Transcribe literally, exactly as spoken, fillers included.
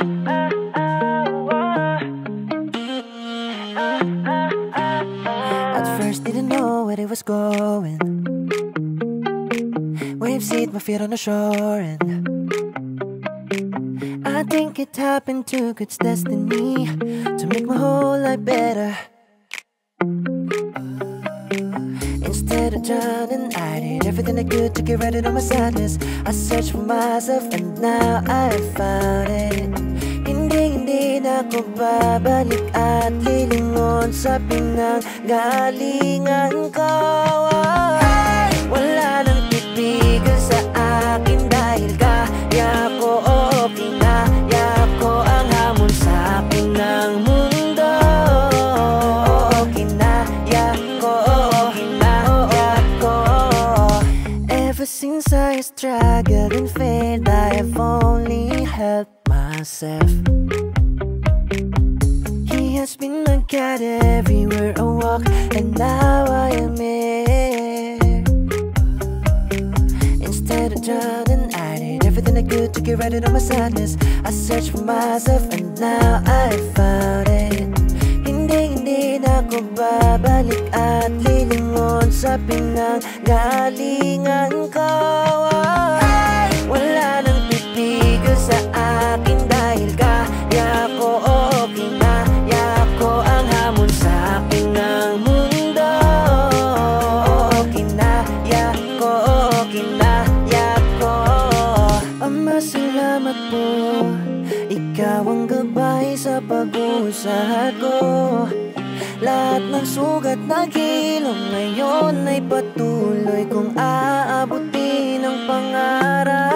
At first didn't know where it was going. Waves hit my feet on the shore, and I think it happened to God's destiny to make my whole life better. Instead of drowning, I did everything I could to get rid of my sadness. I searched for myself and now I found it. Hindi, hindi na ako babalik at lilingon sa pinanggalingan ko. Wala nang pipigil sa akin dahil kaya ko, oo, kinaya ko ang hamon sa akin ng mundo. Oo, kinaya ko, oo, kinaya ko. Ever since I struggled and failed, I have only helped myself. He has been my God everywhere I walk, and now I am here. Instead of drowning, I did everything I could to get rid of my sadness. I searched for myself and now I found it. Hindi, hindi na ako babalik at lilingon sa pinanggalingan ko. Wala nang pipigil sa akin dahil kaya ko, oo, kinaya ko ang hamon sa akin ng mundo. Oo, kinaya ko, oo, kinaya ko. Ama, salamat po, ikaw ang gabay sa pag-uusad ko. Lahat ng sugat na hilom ngayon ay patuloy kong aabutin ang pangarap.